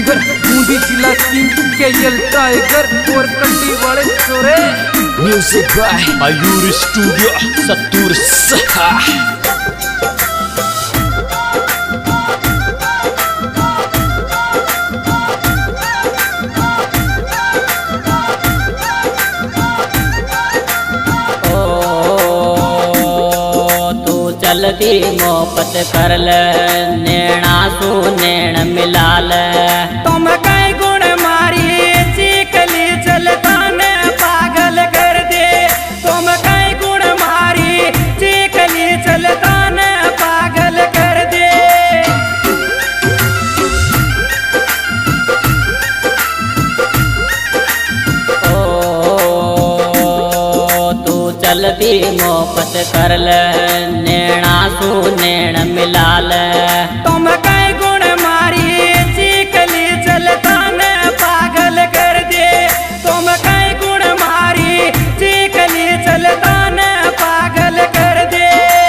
Tiger, Bundi जिला king KL tiger और कंडी वाले छोरे। म्यूजिक बाय मयूर स्टूडियो सत्तूर सहा। चलती मोहब्बत कर ले, नैना सू नैन मिला ले। तुम कई गुण मारी चीकली चलता ने पागल कर दे। तुम कई गुण मारी चीकली चलता ने पागल कर दे। तू चलती मोहब्बत कर ले, नैना सू नैन मिला ले। तुम कई गुण मारी चीकली चलता ने पागल कर दे। तुम कई गुण मारी चीकली चलता ने पागल कर दे।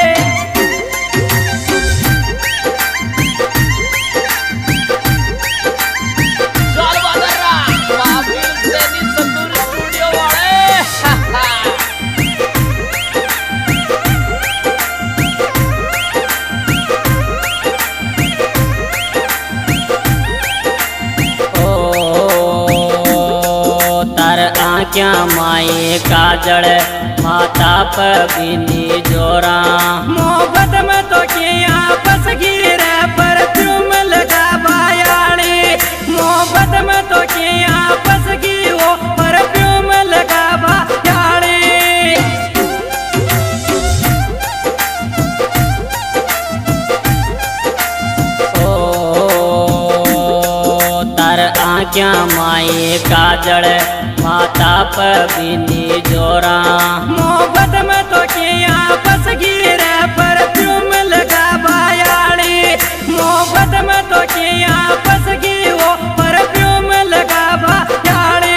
क्या माए काजल माता पीनी जोरा। मोहब्बत में तो किया बस गिरे परफ्यूम लगा बायाड़ी। मोहब्बत में तो किया बस गिरो परफ्यूम लगा बायाड़ी। तार आँखियाँ माए काजल माता पीनी जोरा। मोहब्बत में तो किया बस गिरे परफ्यूम लगा बायाड़ी। मोहब्बत में तो किया बस गिरो परफ्यूम लगा बायाड़ी।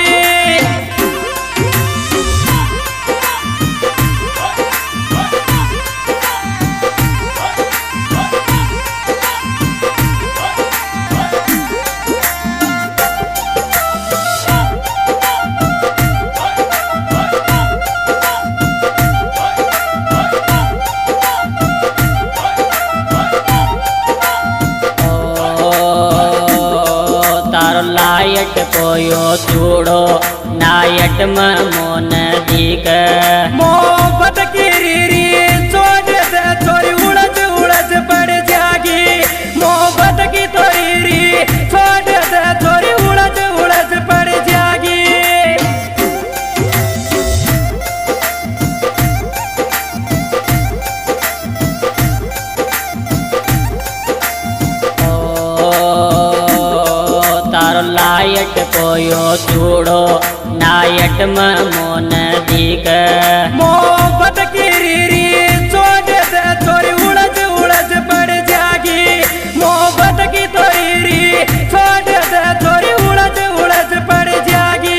लायट कोयो चूड़ो नायट में मोन दीक। मोहब्बत की रीरी छोड़ दे छोरी उड़ज उड़ज पड़ जागी। मोहब्बत की तो रीरी छोड़ दे छोरी उड़ज उड़ज पड़ जागी। लायट कोयो चूड़ो नायट में मोन दीक। मोहब्बत की रीरी छोड़ दे छोरी उड़ज उड़ज पड़ जागी। मोहब्बत की तो रीरी छोड़ दे छोरी उड़ज उड़ज पड़ जागी।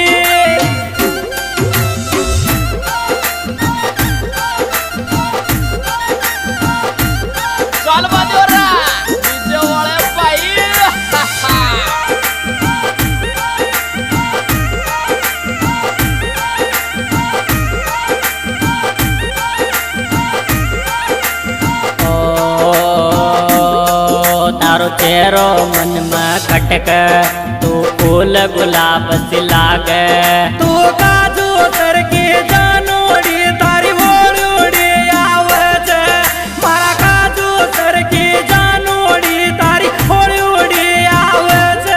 तारो चेहरो मन में खटक, तू फूल गुलाब सी लागे। तू काजू तर के जानोड़ी तारी ओड़ी आवज। मारा काजू तर के जानोड़ी तारी ओड़ी आवज।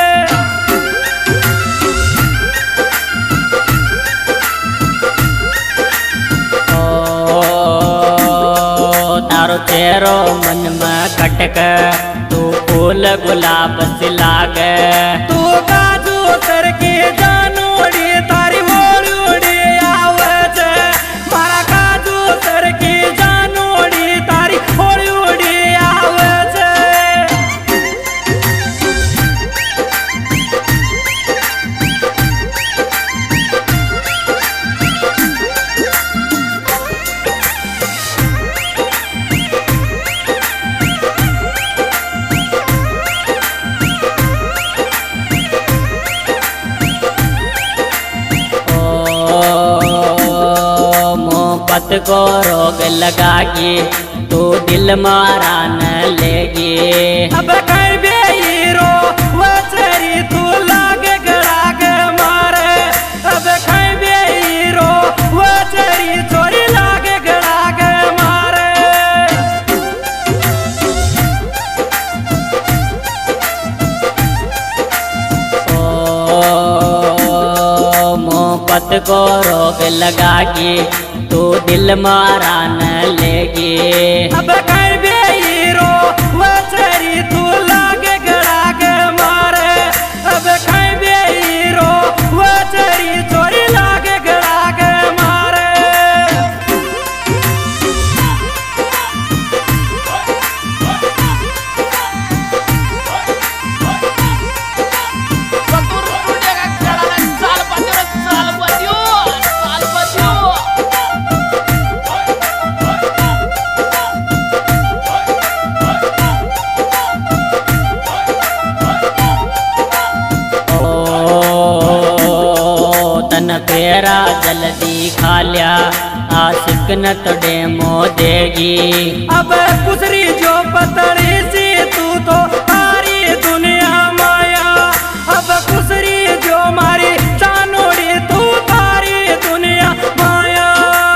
तारो चेहरो मन में खटक, तू फूल गुलाब सी लागे। तू काजू तर के जानोड़ी तारी ओड़ी आवज। मारा काजू तर के जानोड़ी तारी ओड़ी आवज। को रोग लगागी तू दिल मारा न लेगी। अब कहीं बेरो वचरी तू लागे गड़ा के मारे। अब कहीं बेरो वचरी चोरी लागे गड़ा के मारे। मोहब्बत को रोग लगागी तू दिल मारा न लेगी। अब कहीं बेरो वचरी तू लागे गड़ा के मारे। अब कहीं बेरो वचरी चोरी लागे गड़ा के मारे। तेरा जल्दी खा लिया आशिक न तो डेमो देगी। अब कुसरी जो पतड़ी सी तू तो तारी दुनिया माया। अब कुसरी जो मारी चानोड़ी तू तारी दुनिया माया।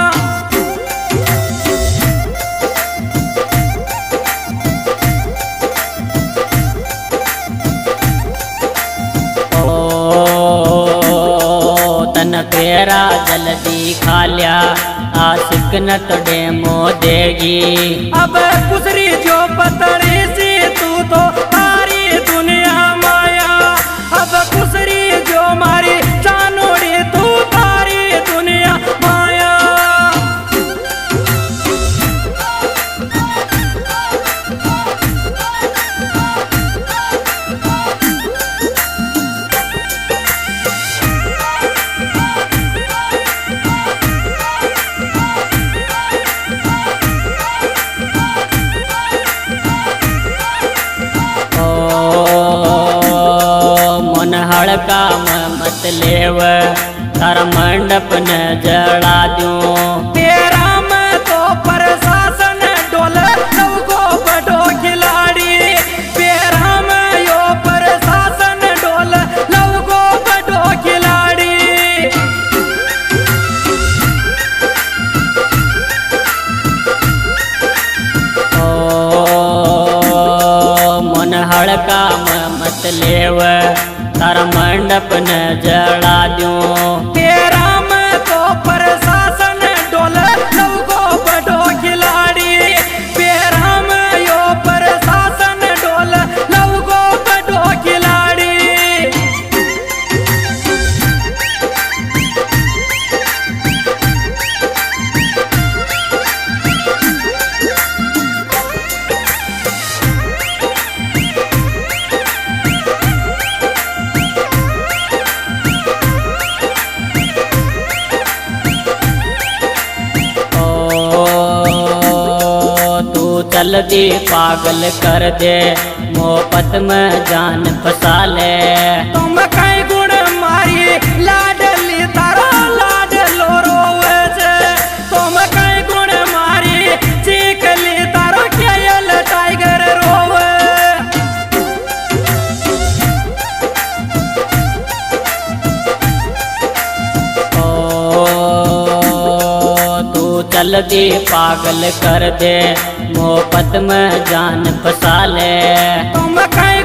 तेरा जल्दी खा लिया आशिक न तो डेमो देगी। अब कुसरी जो पतड़ी सी तू तो तारी दुनिया माया। अब कुसरी जो मारी चानोड़ी तू तारी दुनिया माया। हड़का मत लेव तारा मंडप न जड़ा दूं। तेरा में तो प्रशासन डोले सबको बड़ो खिलाड़ी। तेरा में यो प्रशासन डोले सबको बड़ो खिलाड़ी। मन हड़का मत लेव तारा मंडप न जड़ा दूं। तेरा में तो प्रशासन डोले सबको बड़ो खिलाड़ी। तेरा में यो प्रशासन डोले सबको बड़ो खिलाड़ी। जल्दी पागल कर दे मोहब्बत में जान फसा ले। तुम कई गुण मारी लाडली तारा लाडलो रोवे छे। तुम कई गुण मारी चीकली तारो केयल टाइगर रोवे। तू जल्दी पागल कर दे मोहब्बत में जान फसा ले। तुम कई